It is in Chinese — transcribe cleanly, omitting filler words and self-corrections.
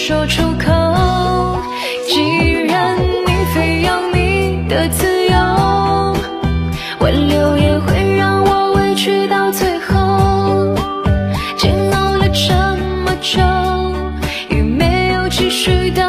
说出口。既然你非要你的自由，挽留也会让我委屈到最后。煎熬了这么久，也没有继续的